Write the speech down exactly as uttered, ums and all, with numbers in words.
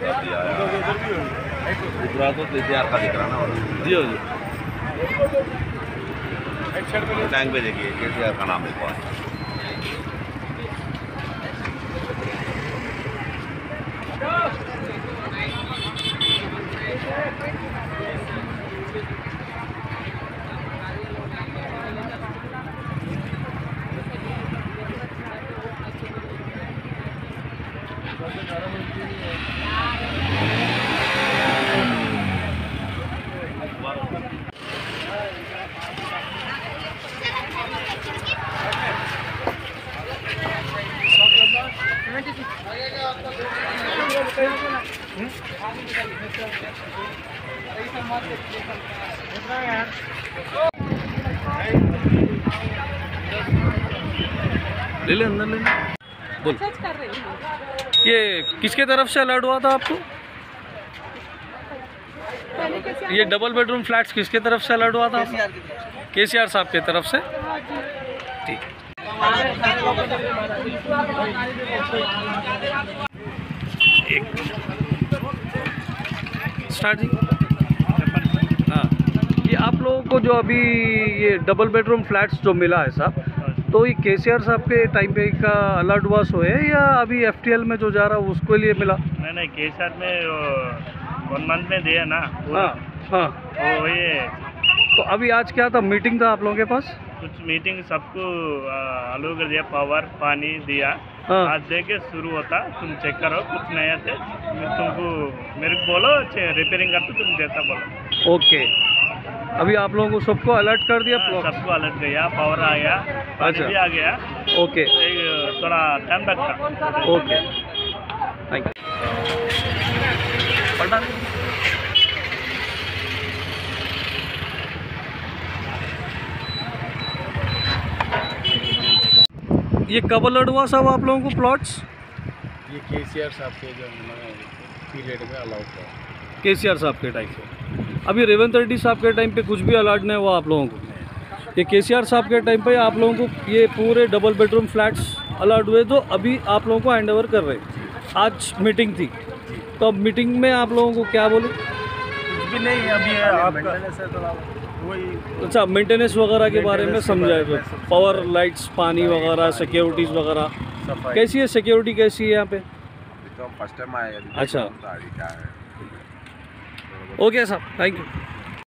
दूसरा तो केसीआर का दिख रहा ना जी हो जी टैंक पे देखिए केसीआर का नाम लिखा है। ले ले अंदर ले ले बोल। ये किसके तरफ से अलर्ट हुआ था आपको? ये डबल बेडरूम फ्लैट्स किसके तरफ से अलर्ट हुआ था? केसीआर साहब की तरफ से। ठीक एक स्टार्ट जी। हाँ ये आप लोगों को जो अभी ये डबल बेडरूम फ्लैट्स जो मिला है साहब, तो ये केसीआर साहब के टाइम पे का अलर्ट हुआ सो है या अभी एफटीएल में जो जा रहा है उसके लिए मिला? नहीं नहीं केसीआर में वन मंथ में दिया ना। हाँ हाँ तो ये तो अभी आज क्या था, मीटिंग था आप लोगों के पास? कुछ मीटिंग सबको अलाउ कर दिया, पावर पानी दिया। हाँ। आज देके शुरू होता, तुम चेक करो कुछ नया थे तुमको मेरे को बोलो रिपेयरिंग कर तो तुम देता बोलो। ओके अभी आप लोगों को सबको अलर्ट कर दिया? हाँ, सबको अलर्ट गया, पावर आ गया, पानी भी आ गया। ओके थोड़ा टाइम लगता। Okay thank you. पलटा ये कब अलर्ट हुआ साहब आप लोगों को प्लॉट्स? ये केसीआर साहब के जो पीरियड में अलाउड था। केसीआर साहब के टाइम पे। अभी रेवंत रेड्डी साहब के टाइम पे कुछ भी अलर्ट नहीं हुआ आप लोगों को? ये केसीआर साहब के टाइम पे आप लोगों को ये पूरे डबल बेडरूम फ्लैट्स अलर्ट हुए, तो अभी आप लोगों को हैंड ओवर कर रहे हैं। आज मीटिंग थी, तो अब मीटिंग में आप लोगों को क्या बोले? कुछ भी नहीं, अभी आपका वही अच्छा मेंटेनेंस वगैरह के बारे में समझाए, पावर लाइट्स पानी वगैरह सिक्योरिटीज़ वगैरह कैसी है? सिक्योरिटी कैसी है यहाँ पे? फर्स्ट टाइम आया। अच्छा ओके साहब थैंक यू।